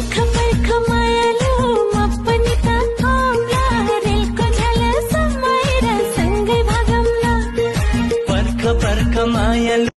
पर्ख पर्ख मायालु मप्पनी त आउँला रेलको झ्याल समाएर सँगै भागौँला। पर्ख पर्ख मायालु